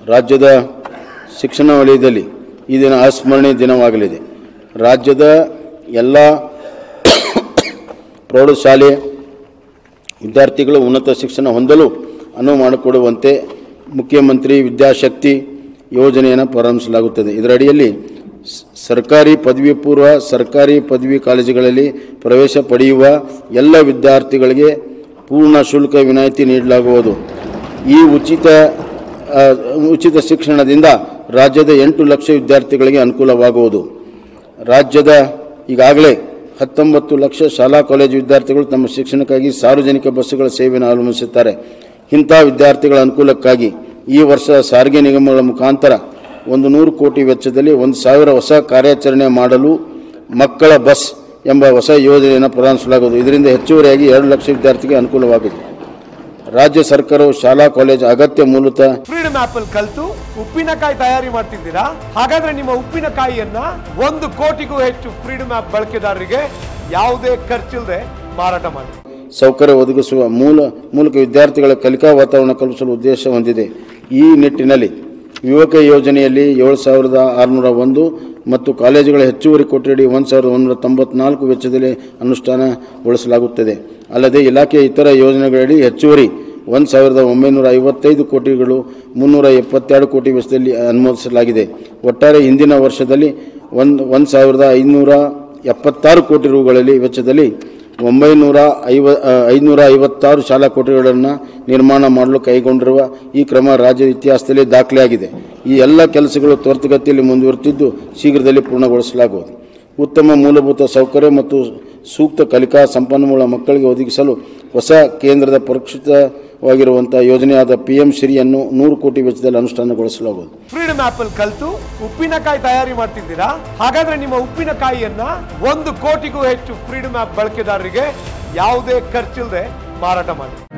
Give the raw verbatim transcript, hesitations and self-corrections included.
ರಾಜ್ಯದ ಶಿಕ್ಷಣ ವಲಯದಲ್ಲಿ ಈ ದಿನ ಅಸ್ಮರಣೀಯ ದಿನವಾಗಲಿದೆ. ರಾಜ್ಯದ ಎಲ್ಲ ಪ್ರೌಢಶಾಲೆ ವಿದ್ಯಾರ್ಥಿಗಳು ಉನ್ನತ ಶಿಕ್ಷಣ ಹೊಂದಲು ಅನುವು ಮಾಡಿಕೊಡುವಂತೆ ಮುಖ್ಯಮಂತ್ರಿ ವಿದ್ಯಾಶಕ್ತಿ ಯೋಜನೆಯನ್ನು ಪ್ರಾರಂಭಿಸಲಾಗುತ್ತದೆ. ಇದರ ಅಡಿಯಲ್ಲಿ ಸರ್ಕಾರಿ ಪದವಿ ಪೂರ್ವ ಸರ್ಕಾರಿ ಪದವಿ ಕಾಲೇಜುಗಳಲ್ಲಿ ಪ್ರವೇಶ ಪಡೆಯುವ ಎಲ್ಲ ವಿದ್ಯಾರ್ಥಿಗಳಿಗೆ ಪೂರ್ಣ ಶುಲ್ಕ ವಿನಾಯಿತಿ ನೀಡಲಾಗುವುದು. ಈ ಉಚಿತ ಉಚಿತ ಶಿಕ್ಷಣದಿಂದ ರಾಜ್ಯದ ಎಂಟು ಲಕ್ಷ ವಿದ್ಯಾರ್ಥಿಗಳಿಗೆ ಅನುಕೂಲವಾಗುವುದು. ರಾಜ್ಯದ ಈಗಾಗಲೇ ಹತ್ತೊಂಬತ್ತು ಲಕ್ಷ ಶಾಲಾ ಕಾಲೇಜು ವಿದ್ಯಾರ್ಥಿಗಳು ತಮ್ಮ ಶಿಕ್ಷಣಕ್ಕಾಗಿ ಸಾರ್ವಜನಿಕ ಬಸ್ಸುಗಳ ಸೇವೆಯನ್ನು ಅವಲಂಬಿಸುತ್ತಾರೆ. ಇಂಥ ವಿದ್ಯಾರ್ಥಿಗಳ ಅನುಕೂಲಕ್ಕಾಗಿ ಈ ವರ್ಷ ಸಾರಿಗೆ ನಿಗಮಗಳ ಮುಖಾಂತರ ಒಂದು ನೂರು ಕೋಟಿ ವೆಚ್ಚದಲ್ಲಿ ಒಂದು ಸಾವಿರ ಹೊಸ ಕಾರ್ಯಾಚರಣೆ ಮಾಡಲು ಮಕ್ಕಳ ಬಸ್ ಎಂಬ ಹೊಸ ಯೋಜನೆಯನ್ನು ಪ್ರಾರಂಭಿಸಲಾಗುವುದು. ಇದರಿಂದ ಹೆಚ್ಚುವರಿಯಾಗಿ ಎರಡು ಲಕ್ಷ ವಿದ್ಯಾರ್ಥಿಗೆ ಅನುಕೂಲವಾಗಿದೆ. ರಾಜ್ಯ ಸರ್ಕಾರವು ಶಾಲಾ ಕಾಲೇಜು ಅಗತ್ಯ ಮೂಲತಃ ಫ್ರೀಡಮ್ ಆಪ್ ಅಲ್ಲಿ ಕಲಿತು ಉಪ್ಪಿನಕಾಯಿ ತಯಾರಿ ಮಾಡ್ತಿದ್ದೀರಾ? ಹಾಗಾದ್ರೆ ನಿಮ್ಮ ಉಪ್ಪಿನಕಾಯಿಯನ್ನ ಒಂದು ಕೋಟಿಗೂ ಹೆಚ್ಚು ಫ್ರೀಡಮ್ ಆಪ್ ಬಳಕೆದಾರರಿಗೆ ಯಾವುದೇ ಖರ್ಚಿಲ್ಲದೆ ಮಾರಾಟ ಮಾಡಿ ಸೌಕರ್ಯ ಒದಗಿಸುವ ಮೂಲ ಮೂಲಕ ವಿದ್ಯಾರ್ಥಿಗಳ ಕಲಿಕಾ ವಾತಾವರಣ ಕಲ್ಪಿಸಲು ಉದ್ದೇಶ ಹೊಂದಿದೆ. ಈ ನಿಟ್ಟಿನಲ್ಲಿ ಯುವಕ ಯೋಜನೆಯಲ್ಲಿ ಏಳು ಸಾವಿರದ ಆರುನೂರ ಒಂದು ಮತ್ತು ಕಾಲೇಜುಗಳ ಹೆಚ್ಚುವರಿ ಕೊಠಡಿ ಒಂದು ಸಾವಿರದ ಒಂದೂರ ತೊಂಬತ್ನಾಲ್ಕು ವೆಚ್ಚದಲ್ಲಿ ಅನುಷ್ಠಾನಗೊಳಿಸಲಾಗುತ್ತದೆ. ಅಲ್ಲದೆ ಇಲಾಖೆಯ ಇತರ ಯೋಜನೆಗಳಡಿ ಹೆಚ್ಚುವರಿ ಒಂದು ಸಾವಿರದ ಒಂಬೈನೂರ ಐವತ್ತೈದು ಕೋಟಿಗಳು ಮುನ್ನೂರ ಎಪ್ಪತ್ತೆರಡು ಕೋಟಿ ವೆಚ್ಚದಲ್ಲಿ ಅನುಮೋದಿಸಲಾಗಿದೆ. ಒಟ್ಟಾರೆ ಹಿಂದಿನ ವರ್ಷದಲ್ಲಿ ಒಂದು ಒಂದು ಸಾವಿರದ ಐನೂರ ಎಪ್ಪತ್ತಾರು ಕೋಟಿ ರೂಗಳಲ್ಲಿ ವೆಚ್ಚದಲ್ಲಿ ಒಂಬೈನೂರ ಐವ ಐನೂರ ಐವತ್ತಾರು ಶಾಲಾ ಕೊಠಡಿಗಳನ್ನು ನಿರ್ಮಾಣ ಮಾಡಲು ಕೈಗೊಂಡಿರುವ ಈ ಕ್ರಮ ರಾಜ್ಯದ ಇತಿಹಾಸದಲ್ಲಿ ದಾಖಲೆಯಾಗಿದೆ. ಈ ಎಲ್ಲ ಕೆಲಸಗಳು ತ್ವರಿತಗತಿಯಲ್ಲಿ ಮುಂದುವರೆದಿದ್ದು ಶೀಘ್ರದಲ್ಲಿ ಪೂರ್ಣಗೊಳಿಸಲಾಗುವುದು. ಉತ್ತಮ ಮೂಲಭೂತ ಸೌಕರ್ಯ ಮತ್ತು ಸೂಕ್ತ ಕಲಿಕಾ ಸಂಪನ್ಮೂಲ ಮಕ್ಕಳಿಗೆ ಒದಗಿಸಲು ಹೊಸ ಕೇಂದ್ರದ ಪರೀಕ್ಷಿತವಾಗಿರುವಂಥ ಯೋಜನೆಯಾದ ಪಿ ಎಂ ಶ್ರೀಯನ್ನು ನೂರು ಕೋಟಿ ವೆಚ್ಚದಲ್ಲಿ ಅನುಷ್ಠಾನಗೊಳಿಸಲಾಗುವುದು. ಫ್ರೀಡಮ್ ಆಪ್ ಅಲ್ಲಿ ಕಲಿತು ಉಪ್ಪಿನಕಾಯಿ ತಯಾರಿ ಮಾಡ್ತಿದ್ದೀರಾ? ಹಾಗಾದ್ರೆ ನಿಮ್ಮ ಉಪ್ಪಿನಕಾಯಿಯನ್ನ ಒಂದು ಕೋಟಿಗೂ ಹೆಚ್ಚು ಫ್ರೀಡಮ್ ಆಪ್ ಬಳಕೆದಾರರಿಗೆ ಯಾವುದೇ ಖರ್ಚಿಲ್ಲದೆ ಮಾರಾಟ ಮಾಡಿ.